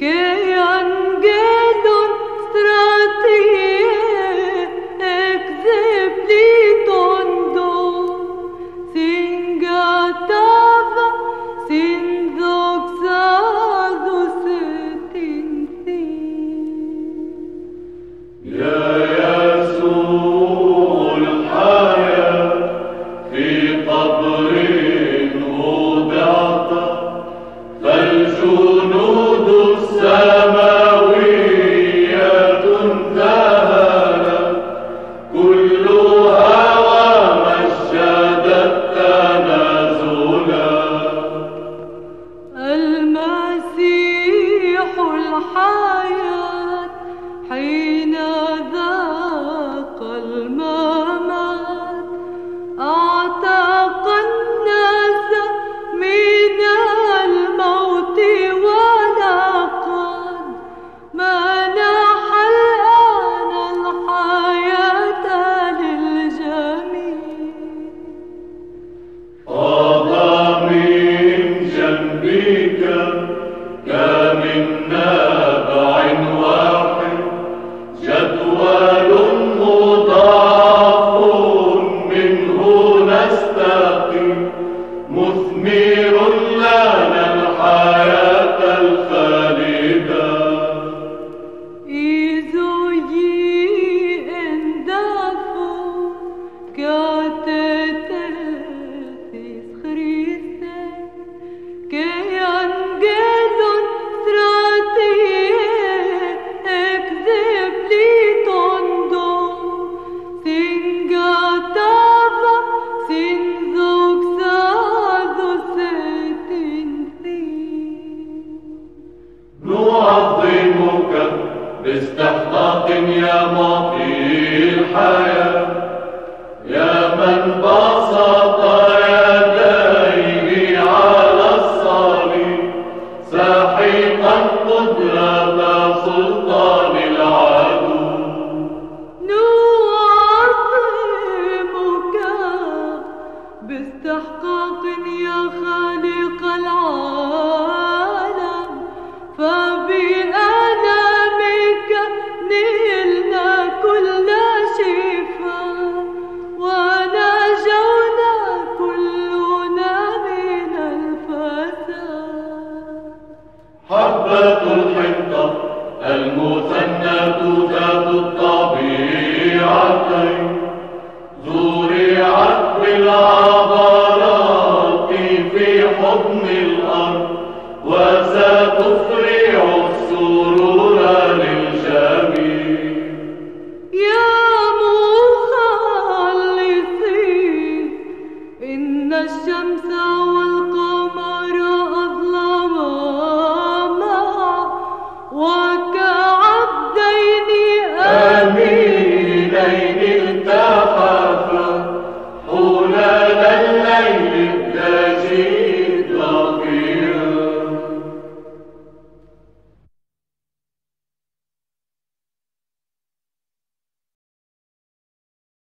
باستحقاق يا معطي الحياة، يا من بسط يديه على الصليب ساحقا قدرة سلطان العدو. نعظمك باستحقاق يا خالق العالم، فبألمك نلنا كل شفاء ونجونا كلنا من الفساد. حبة الحنطة المثنى ذات الطبيعتين زرعت بالعبرات في حضن الأرض وستفرع السرور للجميع. يا مخلصي إن الشمس